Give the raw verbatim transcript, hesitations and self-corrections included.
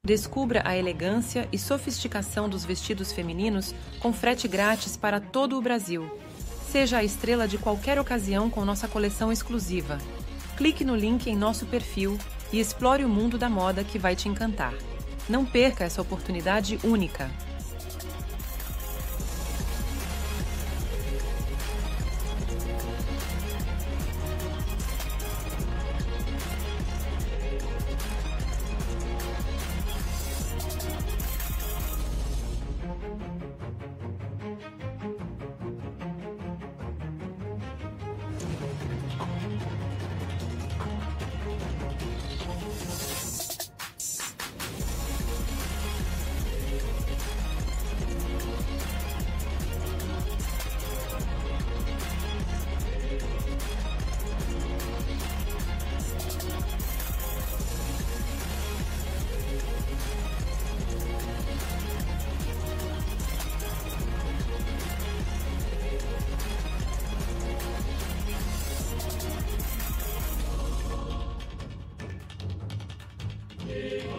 Descubra a elegância e sofisticação dos vestidos femininos com frete grátis para todo o Brasil. Seja a estrela de qualquer ocasião com nossa coleção exclusiva. Clique no link em nosso perfil e explore o mundo da moda que vai te encantar. Não perca essa oportunidade única! Yeah.